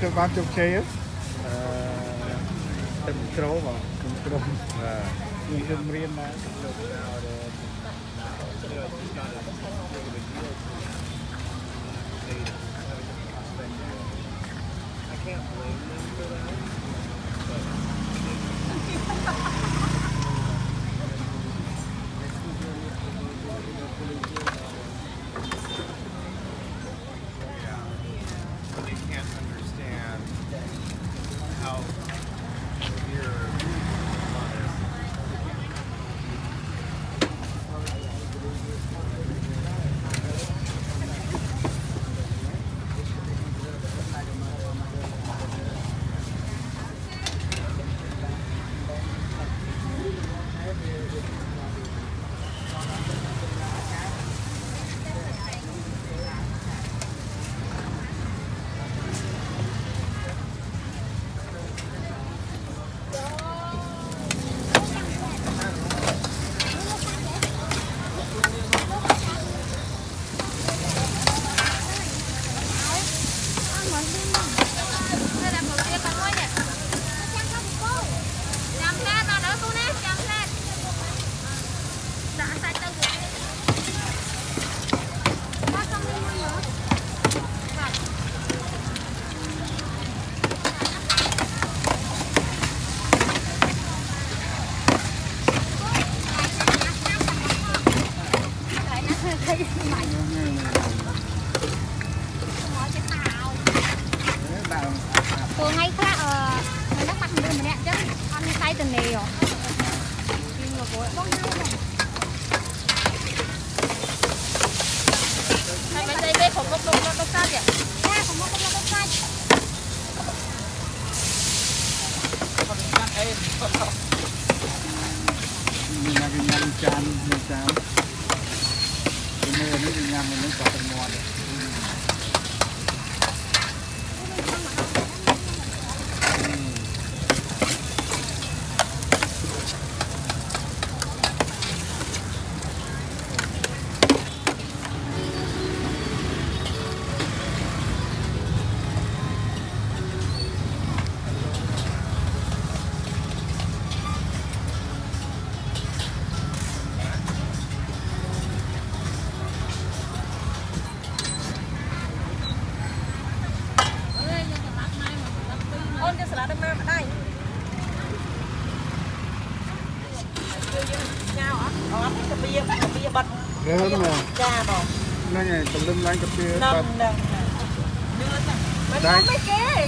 tôi bán chục chế tầm kro vào kro nhưng không riêng mà I can't blame them for that. They can't understand how severe nó này tùm lum lên cà phê bật đây mấy cái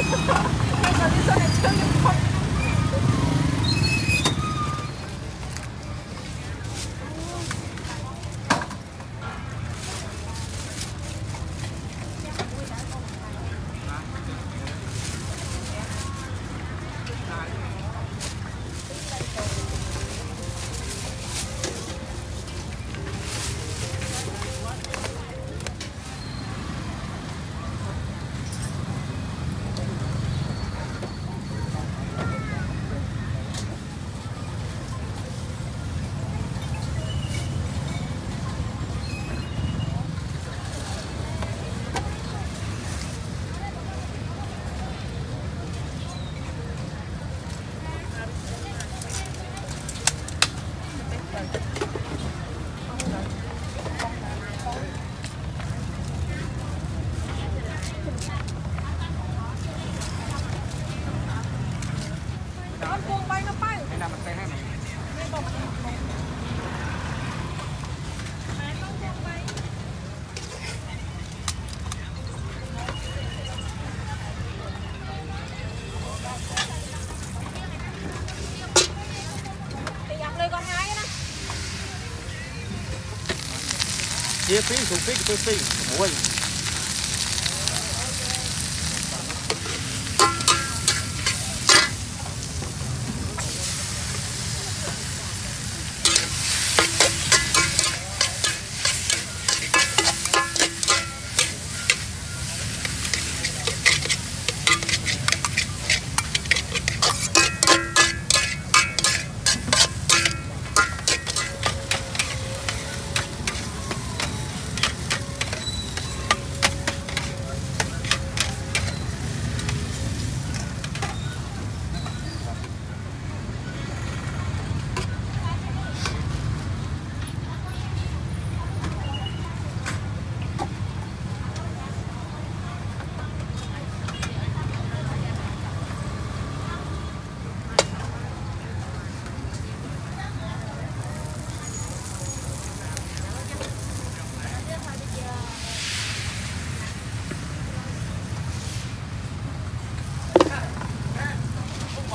chia phí số phí tôi phí ôi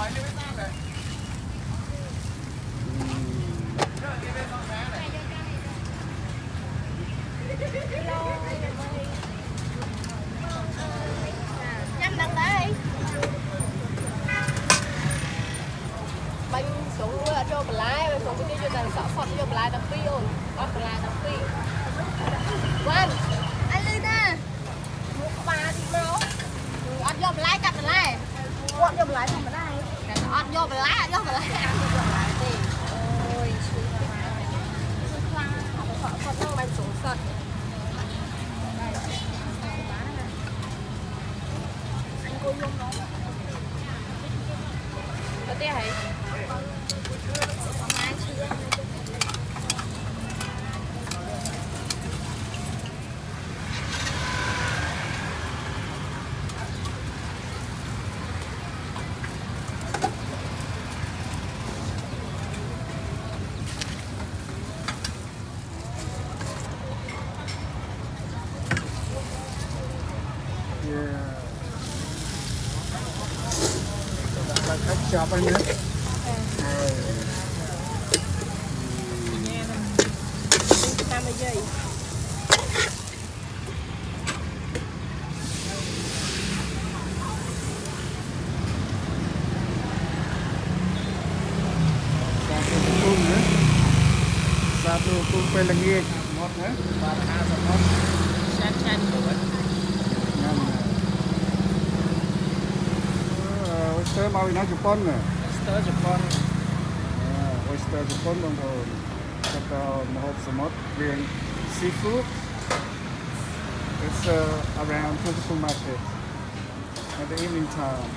Nhâm đằng đây. Bánh sống cho bà lái, bánh sống cho đằng sợ phật cho bà lái đằng phi ôn. Bắt bà lái đằng phi. Quan, anh lên nè. Một bà thì máu. Ăn vô bà lái cắt bà lái. Quọn vô bà lái không bà lái. Ăn vô bà lái, ăn vô bà lái. Ăn vô bà lái đi. Ôi, chú bà lái. Sợ phật nó bánh sống sật. Anh cô luôn nó. Có tiếc hả? Khách chọc anh nhé. Nha nè. 50 giây. Satu kumpul lagi mod ya, barang mod. Chan rồi. Oyster mau nói Japan nè. Oyster Japan. Oyster Japan đồng hồ. Kata mahop samot riêng seafood. It's around to the supermarket at the evening time.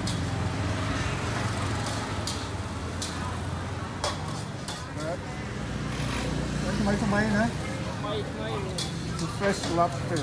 Mấy nữa? Mấy. The fresh lobster.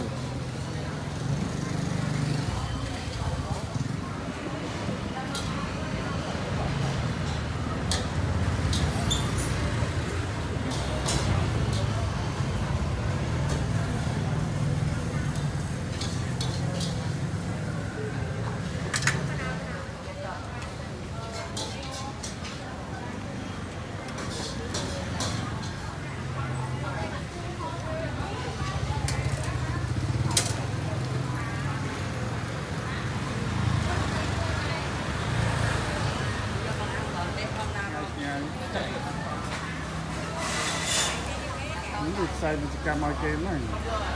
Những việc xài mình chỉ cầm mọi game này.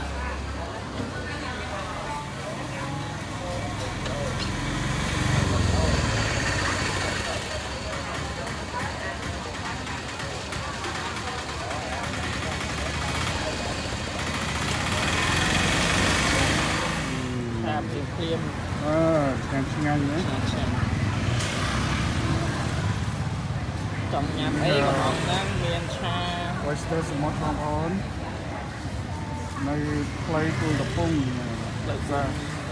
Thêm. Càng ngon nữa. Trong nhằm ấy còn học đang miền xa. Oyster smart home on. Nơi play của tập phung ra.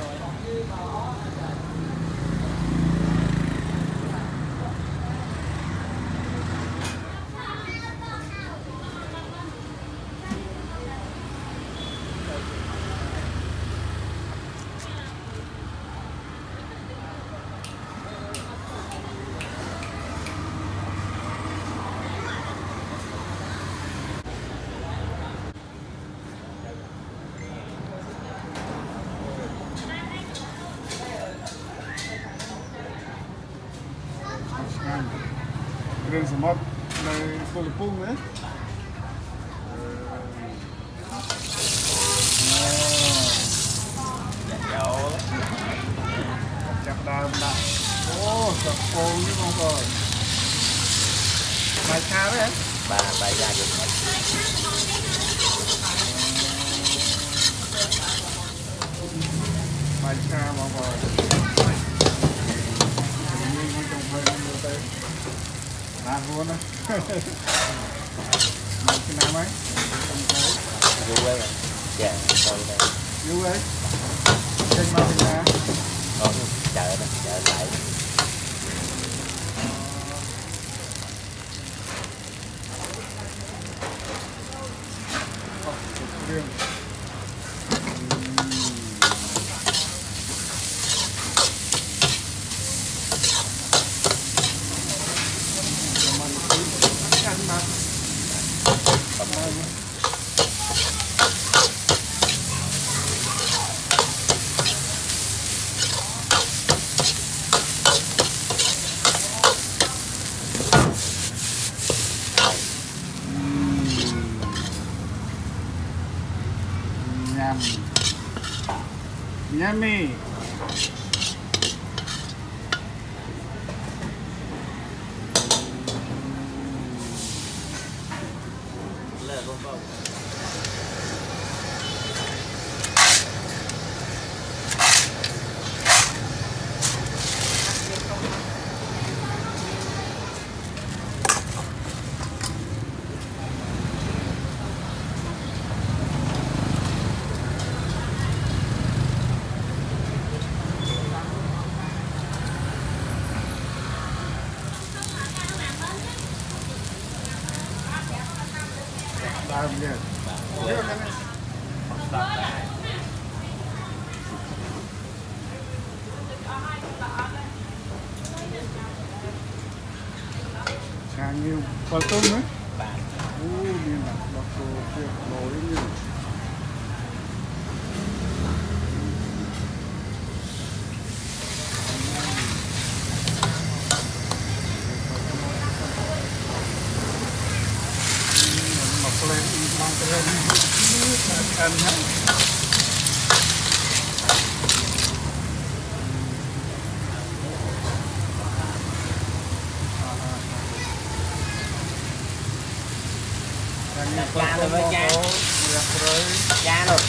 Rừng sầm mót nơi cô lập phung nữa. Chặt đào đã. Ô, sập phô như con rồi. Bài ca đấy em. Bài ra được. Bài ca mà rồi. Làm luôn á. Cái nào mấy? Vui quá rồi. Dạ, thôi đây. Vui đấy. Trên mau đi ra. Chợ đây, chợ lại. Riêng. Yummy. Good. Càng nhiều quả tôm nữa. Miền Bắc bọc đồ tuyệt vời như. Lên mang cái lên ăn hết. Cha rồi với cha. Cha rồi.